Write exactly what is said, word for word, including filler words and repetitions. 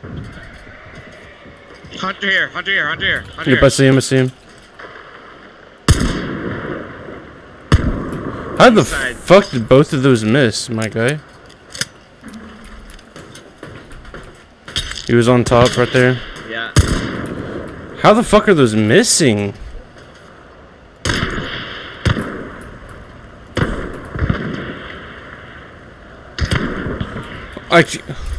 Hunter here, hunter here, hunter here, hunter Yep, here. I see him, I see him. How the Inside. fuck did both of those miss, my guy? He was on top right there. Yeah. How the fuck are those missing? I...